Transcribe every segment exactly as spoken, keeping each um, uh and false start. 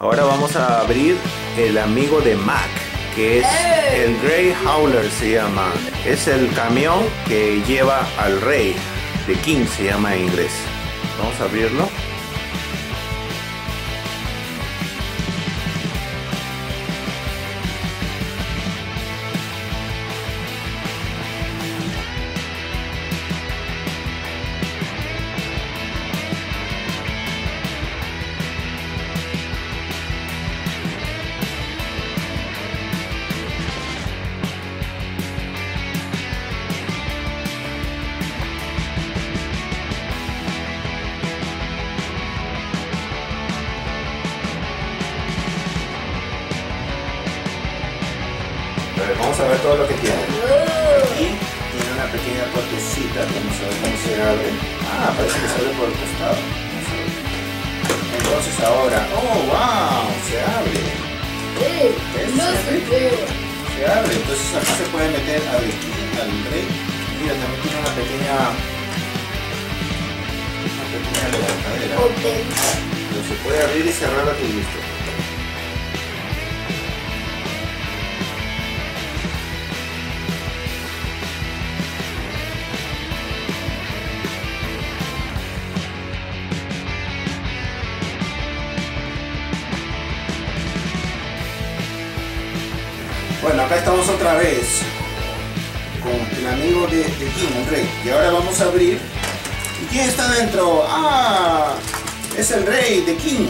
Ahora vamos a abrir el amigo de Mac, que es el Grey Hauler, se llama. Es el camión que lleva al rey, The King se llama en inglés. Vamos a abrirlo. A ver, vamos a ver todo lo que tiene. Aquí tiene una pequeña puertecita, vamos a ver cómo se abre. Ah, parece que se abre por el costado. Vamos a ver. Entonces ahora, oh wow, se abre. ¿Ves? No sé qué. Se abre, entonces aquí se puede meter al al rey. Mira, también tiene una pequeña una pequeña levantadera. Ok. Pero se puede abrir y cerrar a tu gusto. Bueno, acá estamos otra vez con el amigo de, de King, el rey. Y ahora vamos a abrir. ¿Y quién está dentro? ¡Ah! Es el rey de King.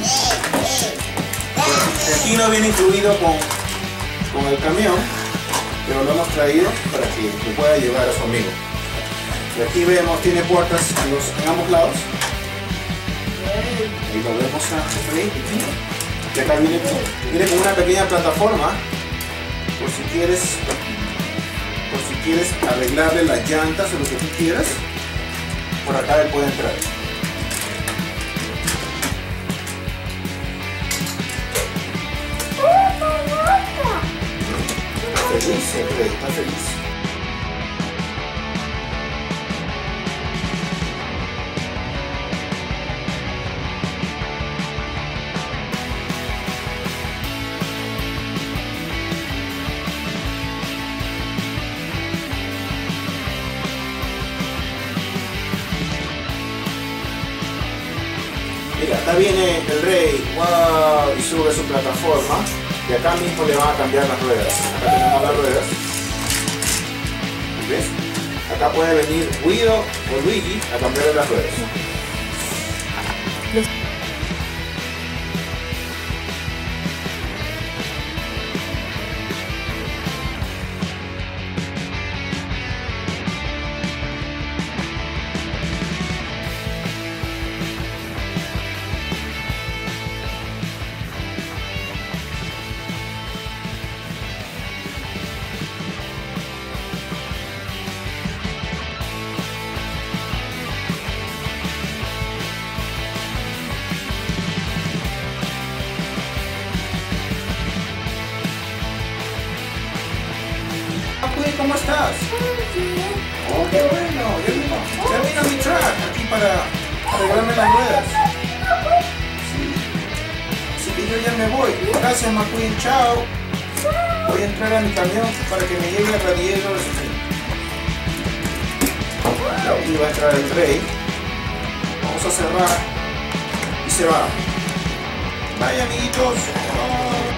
El King no viene incluido con, con el camión, pero lo hemos traído para que lo pueda llevar a su amigo. Y aquí vemos, tiene puertas en, los, en ambos lados. Ahí lo vemos a rey de King. Y acá viene, viene con una pequeña plataforma. Por si quieres, por si quieres arreglarle las llantas o lo que tú quieras, por acá él puede entrar. Está feliz, siempre está feliz. Mira, acá viene el rey, wow, y sube su plataforma y acá mismo le van a cambiar las ruedas. Acá tenemos las ruedas. ¿Ves? Acá puede venir Guido o Luigi a cambiarle las ruedas. ¿Cómo estás? Oh, qué bueno, ya vino, ya vino mi truck aquí para arreglarme las ruedas. Sí. Así que yo ya me voy. Gracias, McQueen, chao. Voy a entrar a mi camión para que me llegue el radiador. Aquí va a entrar el rey. Vamos a cerrar y se va. Bye, amiguitos. Oh.